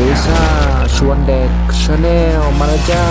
ซ่าชวนเด็กชาแนลมาแล้วจ้า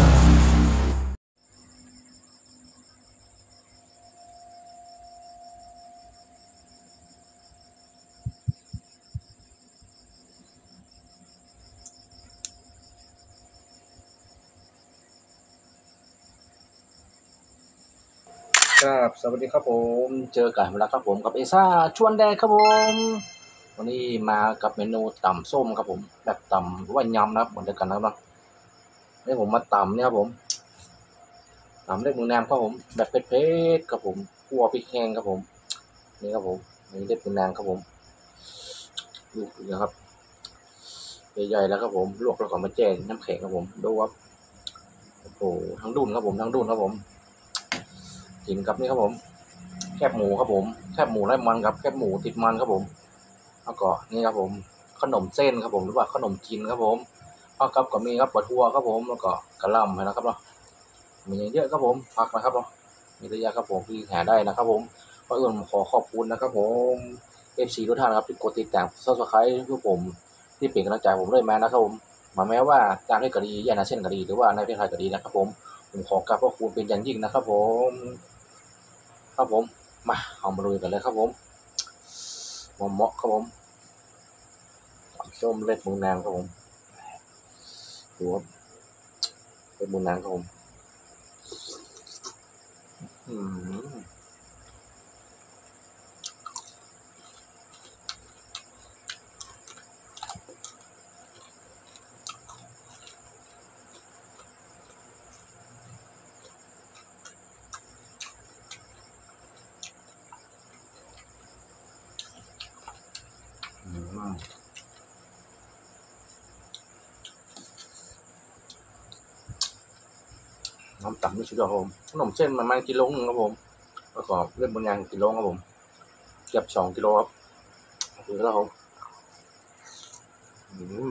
ครับสวัสดีครับผมเจอกันแล้วครับผมกับเอซ่าชวนแดกครับผมวันนี้มากับเมนูตำส้มครับผมแบบตำว่ายำนะครับเหมือนเดิมกันนะครับนี่ผมมาตำเนี่ยครับผมตำเล็กมือแนมครับผมแบบเผ็ดๆครับผมคั่วพริกแห้งครับผมนี่ครับผมนี่เล็กมือแนมครับผมดูนะครับใหญ่ๆแล้วครับผมลวกแล้วก็มาแช่น้ำแข็งครับผมดูครับโอ้โหทั้งดุนครับผมทั้งดุนครับผมกินกับนี่ครับผมแคบหมูครับผมแคบหมูไร้มันครับแคบหมูติดมันครับผมแล้วก็นี่ครับผมขนมเส้นครับผมหรือว่าขนมจีนครับผมผักครับก็มีครับปลาทัวครับผมแล้วก็กระหล่ำนะครับเนาะมีเยอะครับผมผักนะครับเนาะมีระยะครับผมที่หาได้นะครับผมก็อื่นขอขอบคุณนะครับผมFCทุกท่านครับที่กดติดตาม Subscribe เพื่อผมที่เป็นกำลังใจผมเลยมานะครับผมมาแม้ว่าการให้กะดีย่านาเส้นกะดีหรือว่าในประเทศไทยกะดีนะครับผมขอกราบขอบคุณเป็นอย่างยิ่งนะครับผมครับผมมาเอามาลุยกันเลยครับผมเหมาะครับผมส้มเล็ดมือนางครับผมดูครับเล็ดมือนางครับผมอืมน้ำต่ำไม่สุดยอดครับผมขนมเส้นประมาณกิโลนึงครับผมแล้วก็เล็ดมือนางกิโลครับผมเกือบ2 กิโลครับดูแล้วครับอืม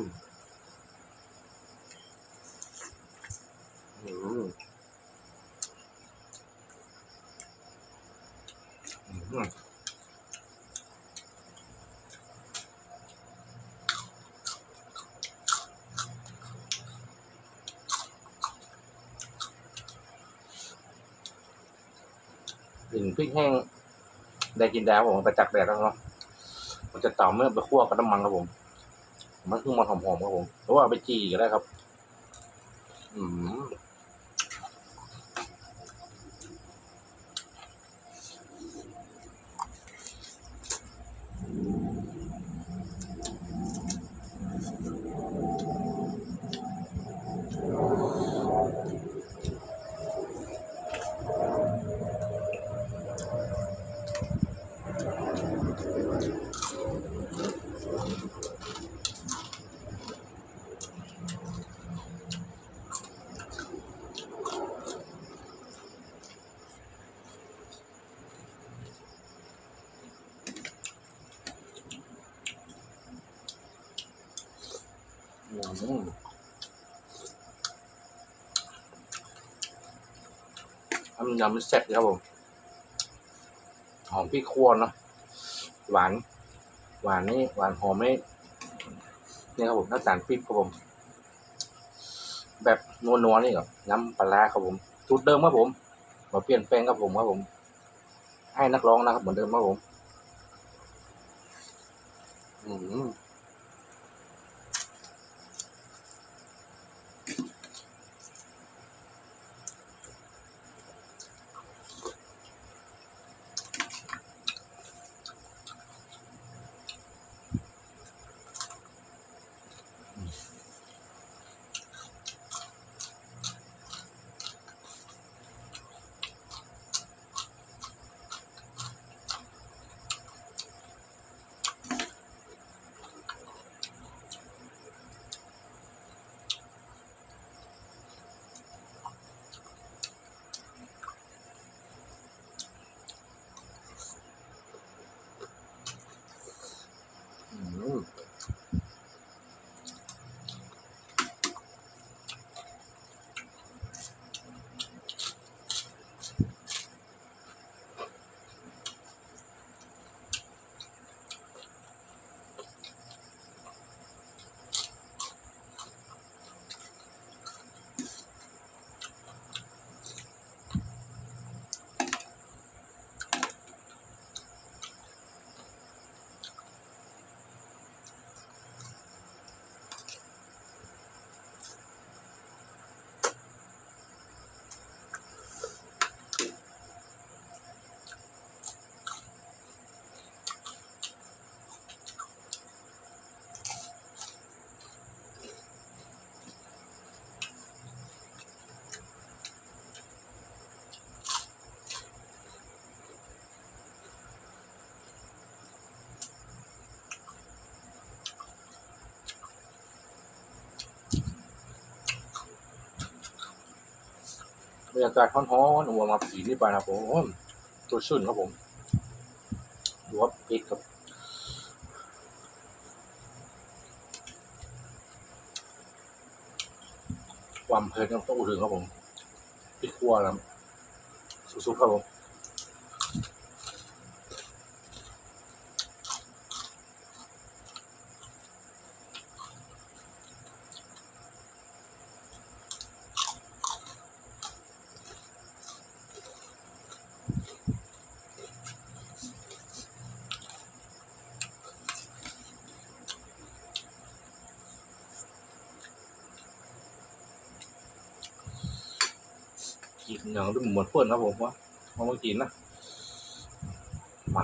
อืมอืมกลิ่นพริกแห้งได้กินแล้วผมไปจักแดดแล้วเนาะมันจะต่ำเมื่อไปคั่วกับน้ำมันครับผมมันคือมันหอมๆครับผมหรือว่าไปจีก็ได้ครับอืมอืมทำยำเสร็จครับผมหอมพริกคั่วเนาะหวานหวานนี่หวานหอมไม่นี่ครับผมน้ำตาลปี๊บครับผมแบบนัวๆนี่ครับน้ำปลาครับผมสูตรเดิมครับผมมาเปลี่ยนแปลงครับผมครับผมให้นักร้องนะครับเหมือนเดิมครับผมอืมรรยากาศร้อนๆหัวมาผีนี่ไปนะผมตัวชื่นครับผมดูว่าพริกกับความเพลินต้องถึงครับผมพริกขั่วแล้วสุดๆครับผมกินอย่างที่เหมือนเพื่อนครับผมว่ามากินนะมา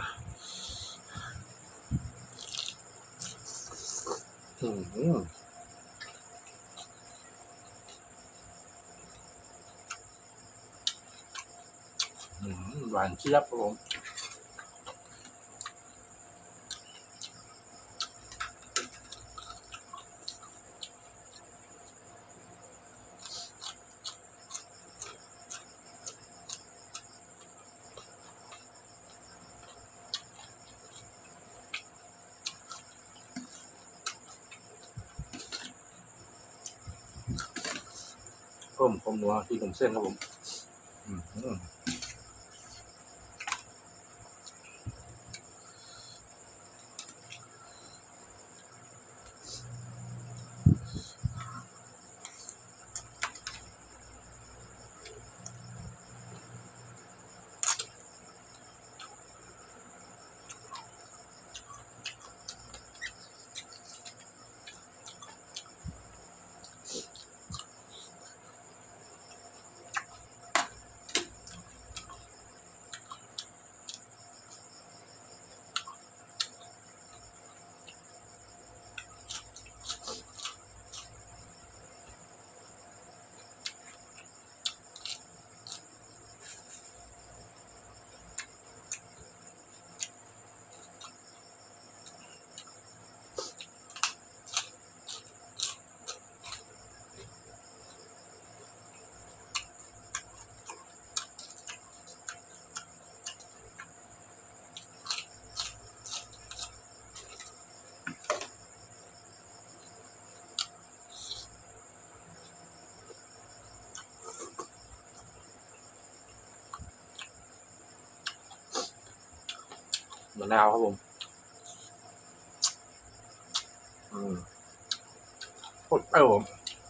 หวานเจี๊ยบครับผมเพิ่มความนัวที่ขนมเส้นครับผมมะนาวครับผมโคตรเปรี้ยวผม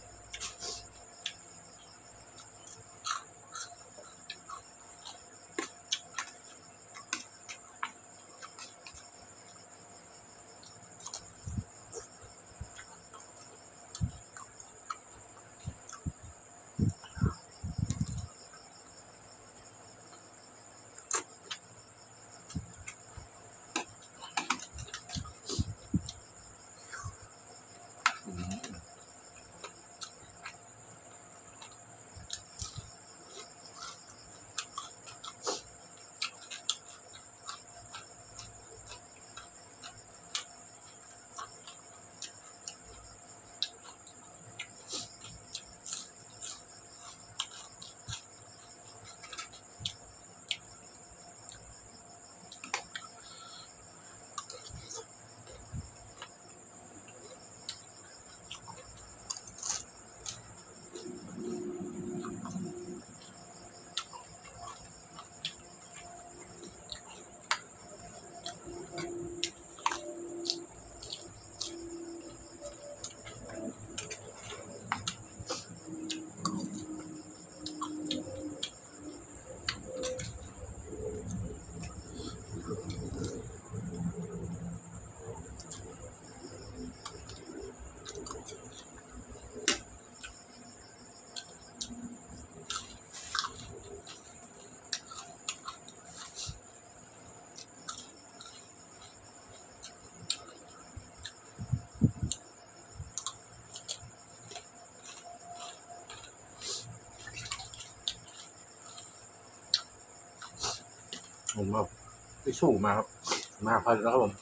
แบบที่สู้มาครับมาพันแล้วครับผม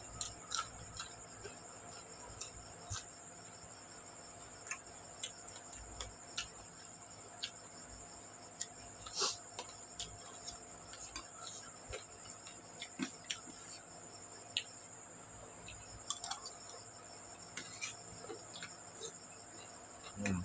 อืม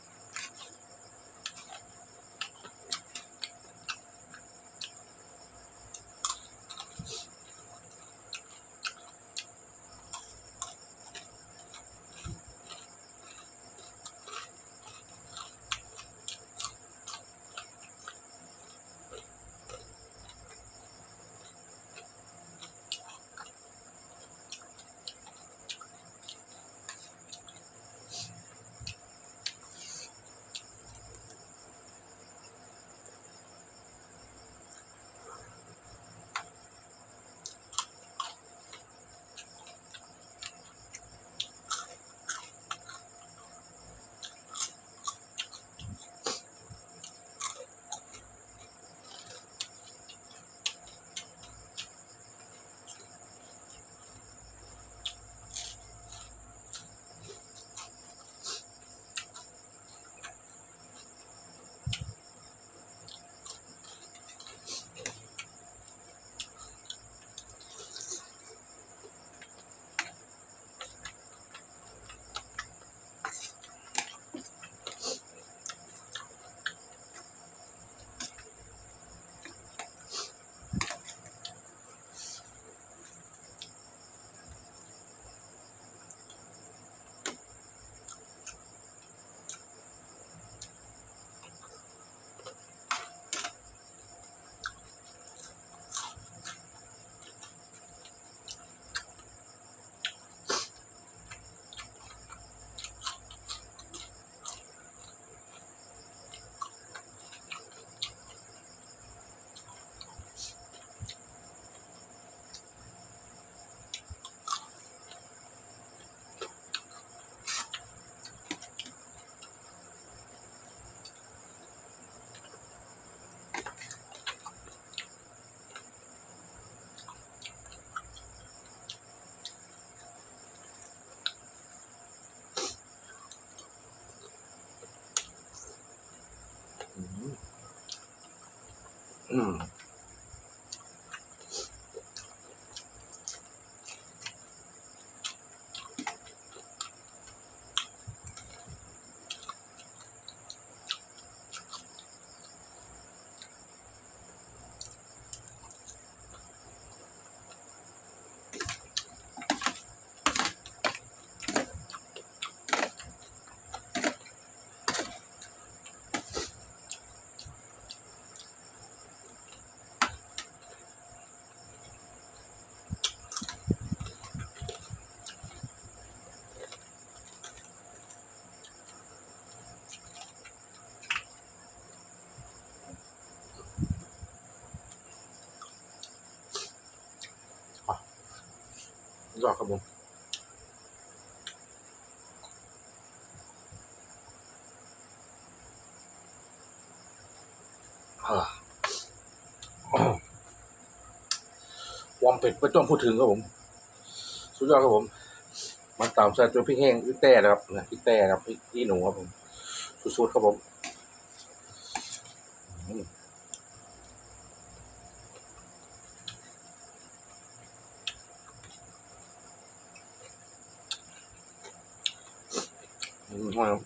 อืมอ่ะยอดครับผมอ่าความเผ็ดไม่ต้องพูดถึงครับผมสุดยอดครับผมมันตามใส่ตัวพริกแห้งพริกแต้นะครับพริกแต้ครับพริกขี้หนูครับผมสุดๆครับผมอืมครับ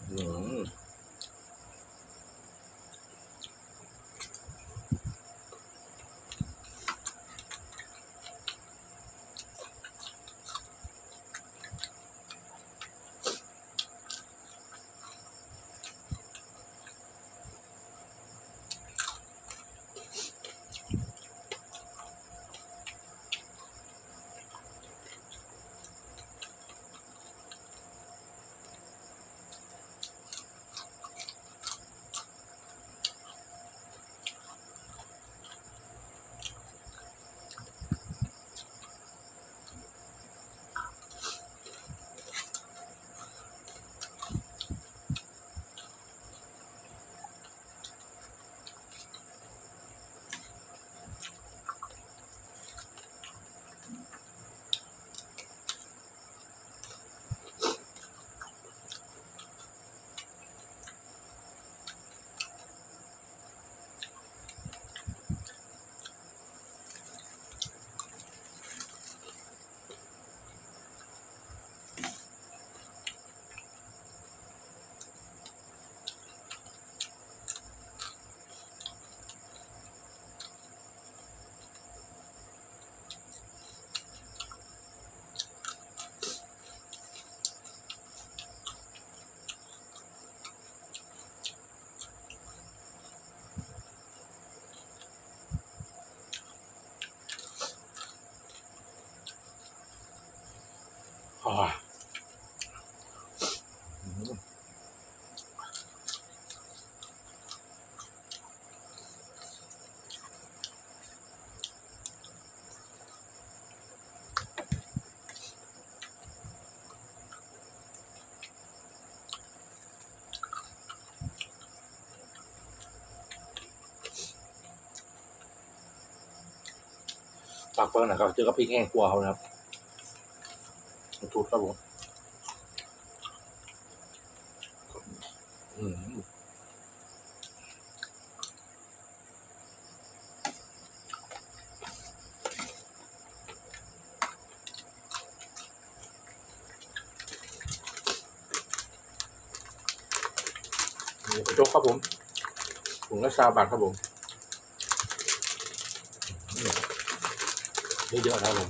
ปากเปิ้ลนะครับเจอกับพริกแห้งกลัวเขานะครับถูกครับผมนี่เป็นโจ๊กครับผมถุงละ20 บาทครับผมเยอะๆนะครับผม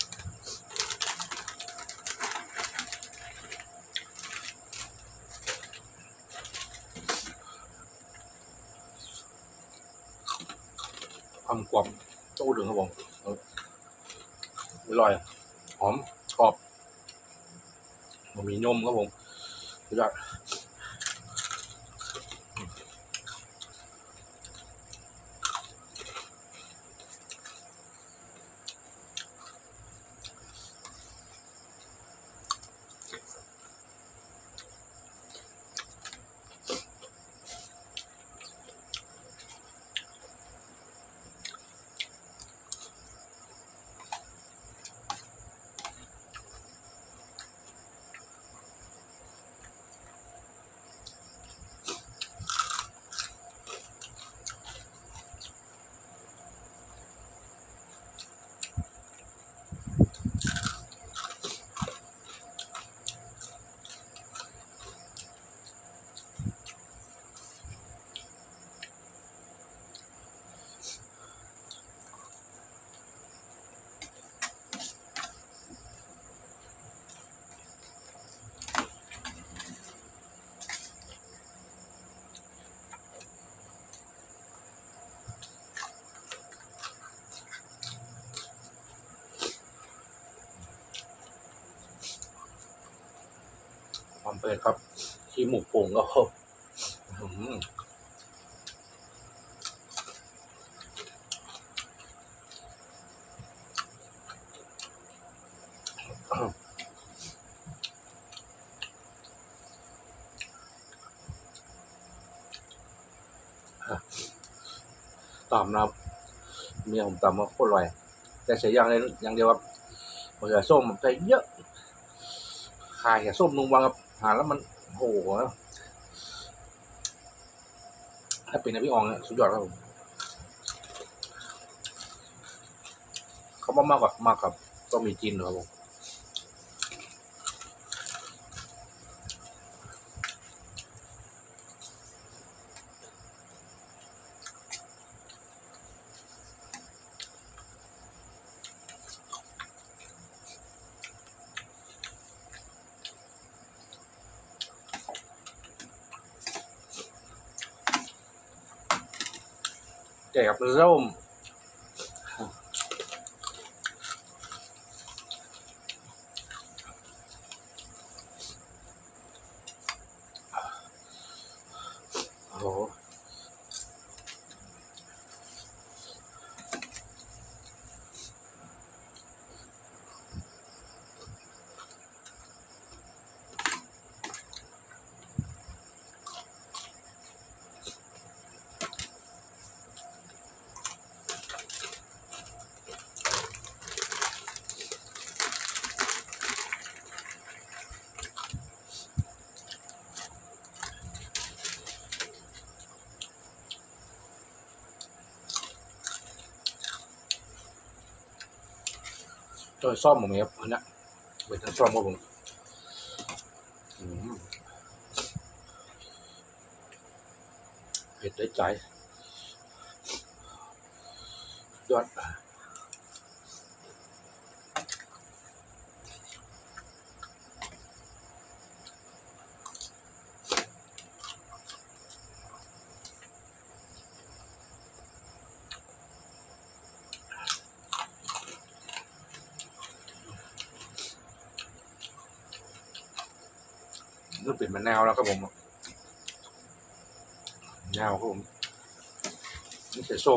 ความกรอบโต้ดึงครับผมอร่อยหอมกรอบมันมีนมครับผมสุดยอดความเผ็ดครับขี้หมูโป่งก็ตามนะครับเมียผมตำมาโคตรอร่อยแต่เสียอย่างเดียวครับมะเขือส้มใส่เยอะขายแค่ส้มนุ่งวังครับหาแล้วมันโหถ้าเป็นพี่อองสุดยอดครับผมเขามากกับก็มีจีนครับผมแก่กับส้มโอ้โหจอยซ่อมผมครับอันนี้เป็นทั้งซ่อมครับผมเผ็ดได้ใจยอดนี่เป็นมะนาวแล้วครับผมมะนาวครับผมนี่ใส่ส้ม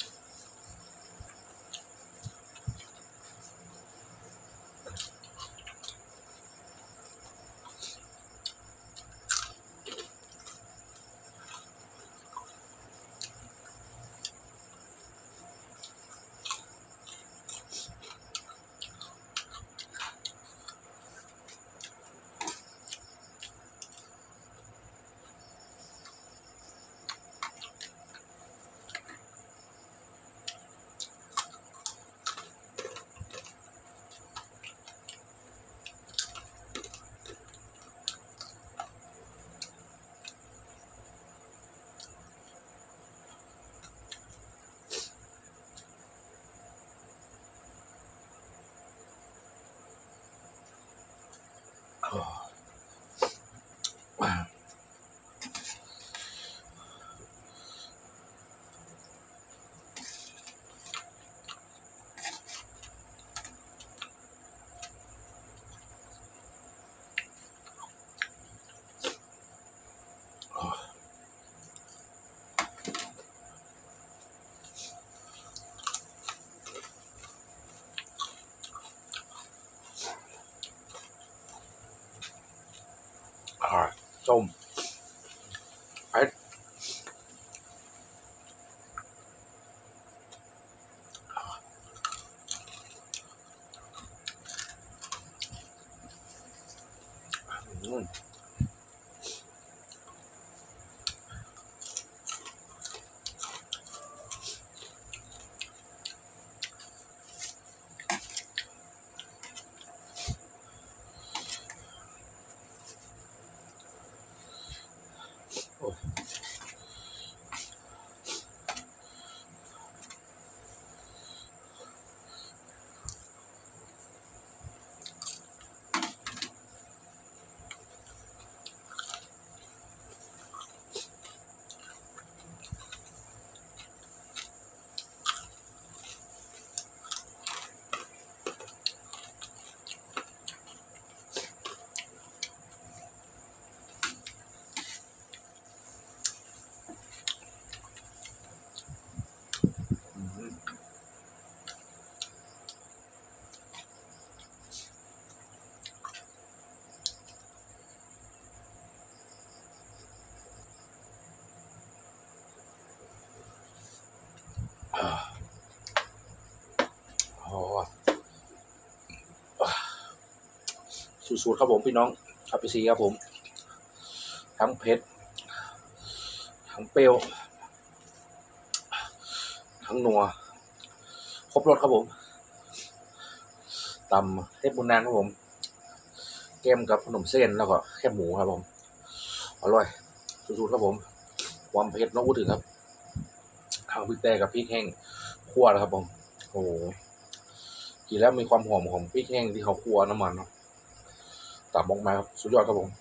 ส้มเผ็ดสูตรครับผมพี่น้องครับพี่ซีครับผมทั้งเผ็ดทั้งเปรี้ยวทั้งนัวครบรสครับผมตำเทพบุญนางครับผมแกมกับขนมเส้นแล้วก็แค่หมูครับผมอร่อยสูตรครับผมความเผ็ดน้องพูดถึงครับข้าวพริกแดงกับพริกแห้งคั่วนะครับผมโอ้โหกินแล้วมีความหอมของพริกแห้งที่เขาคั่วน้ำมันเนาะตับออกมาครับสุดยอดครับผม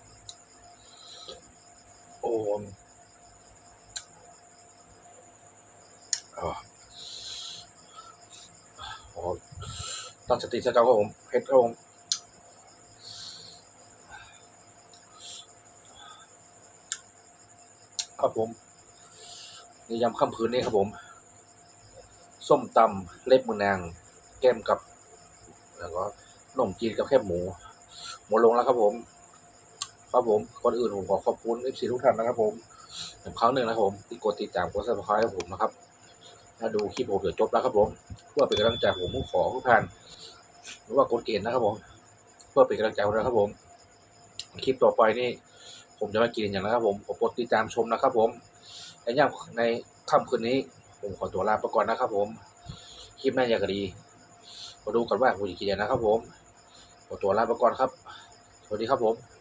โอ้โหตั้งสติสักครับผมเผ็ดครับผมครับผมในยามค่ำคืนนี้ครับผมส้มตำเล็บมือนางแก้มกับแล้วก็ขนมจีนกับแคบหมูหมดลงแล้วครับผมครับผมก่อนอื่นผมขอขอบคุณFCทุกท่านนะครับผมอีกครั้งหนึ่งนะครับผมที่กดติดตามกด Subscribe ให้ผมนะครับถ้าดูคลิปผมจนจบแล้วครับผมเพื่อเป็นกำลังใจผมขอทุกท่านหรือว่ากดเกณฑ์นะครับผมเพื่อเป็นกำลังใจผมนะครับผมคลิปต่อไปนี่ผมจะมากินอย่างนะครับผมกดติดตามชมนะครับผมและย่ำในค่ำคืนนี้ผมขอตัวลาไปก่อนนะครับผมคลิปหน้าอย่างดีมาดูกันว่าผมจะกินอย่างนะครับผมขอตัวลาไปก่อนครับสวัสดีครับผม